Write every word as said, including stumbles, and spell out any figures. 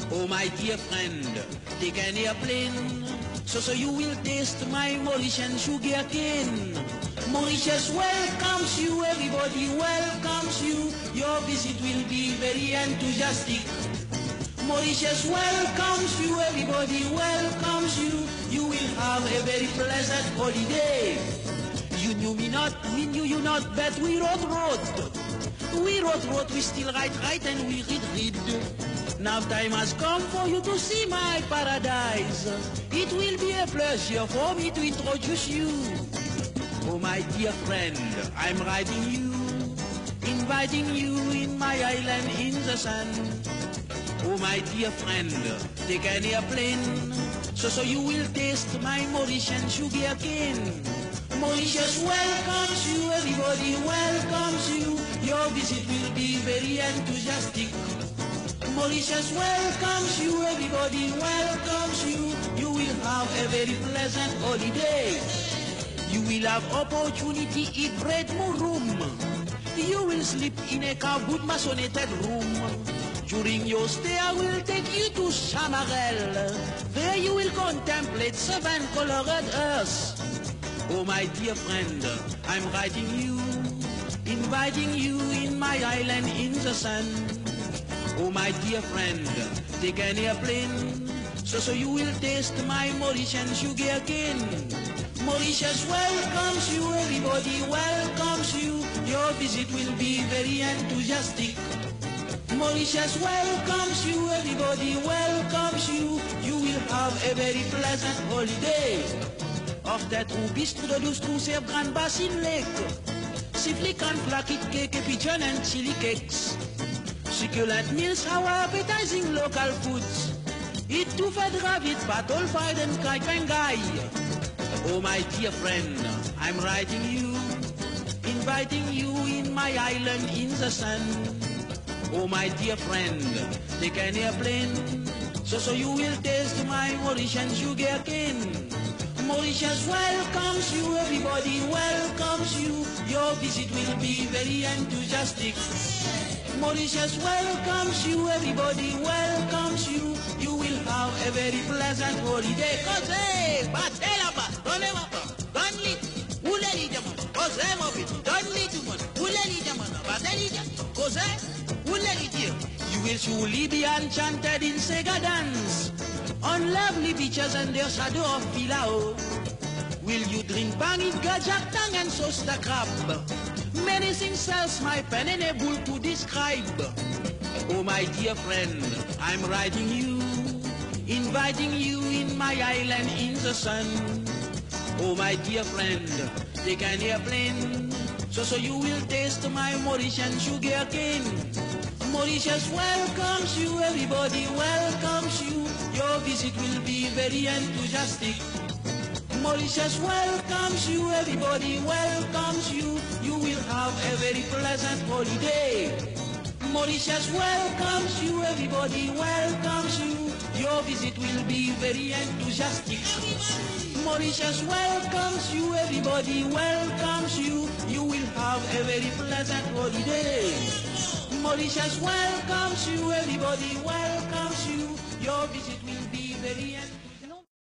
Oh my dear friend, take an airplane, so so you will taste my Mauritian sugar cane. Mauritius welcomes you, everybody welcomes you. Your visit will be very enthusiastic. Mauritius welcomes you, everybody welcomes you. You will have a very pleasant holiday. You knew me not, we knew you not, but we wrote, wrote. We wrote, wrote, we still write, write, and we read, read. Now time has come for you to see my paradise. It will be a pleasure for me to introduce you. Oh my dear friend, I'm writing you, inviting you in my island in the sun. Oh my dear friend, take an airplane, so so you will taste my Mauritian sugar cane. Mauritius welcomes you, everybody welcomes you. Your visit will be very enthusiastic. Mauritius welcomes you, everybody welcomes you. You will have a very pleasant holiday. You will have opportunity eat bread murum. You will sleep in a cupboard masonated room. During your stay I will take you to Chamarel. There you will contemplate seven colored earths. Oh my dear friend, I'm writing you, inviting you in my island in the sun. Oh my dear friend, take an airplane, so so you will taste my Mauritian sugar cane. Mauritius welcomes you, everybody welcomes you. Your visit will be very enthusiastic. Mauritius welcomes you, everybody welcomes you. You will have a very pleasant holiday. Hors-tête ou bistrot de douze trous serve Grand Basin Lake. Siflik and flaky cake, pigeon and chili cakes. Succulent meals, how appetizing local foods. Eat two fed rabbit, battle fried and kai-kai-gai. Oh my dear friend, I'm writing you, inviting you in my island in the sun. Oh my dear friend, take an airplane, so so you will taste my Mauritian sugar cane. Mauritius welcomes you, everybody welcomes you. Your visit will be very enthusiastic. Mauritius welcomes you, everybody welcomes you. You will have a very pleasant holiday. Cause, Batelaba, Donema, Donli, Uleli Jaman, Cause, Mobit, Donli Tuman, Uleli Jaman, Batelija, Cause, Uleli Dear. You will surely be enchanted in Sega dance, on lovely beaches and their shadow of Filao. Will you drink banging gajak tang and sosta crab? Many things else my pen unable to describe. Oh my dear friend, I'm writing you, inviting you in my island in the sun. Oh my dear friend, take an airplane, so so you will taste my Mauritian sugar cane. Mauritius welcomes you, everybody welcomes you. Your visit will be very enthusiastic. Mauritius welcomes you, everybody welcomes you. You will have a very pleasant holiday. Mauritius welcomes you, everybody welcomes you. Your visit will be very enthusiastic. Mauritius welcomes you, everybody welcomes you. You will have a very pleasant holiday. Mauritius welcomes you, everybody welcomes you. Your visit will be very enthusiastic.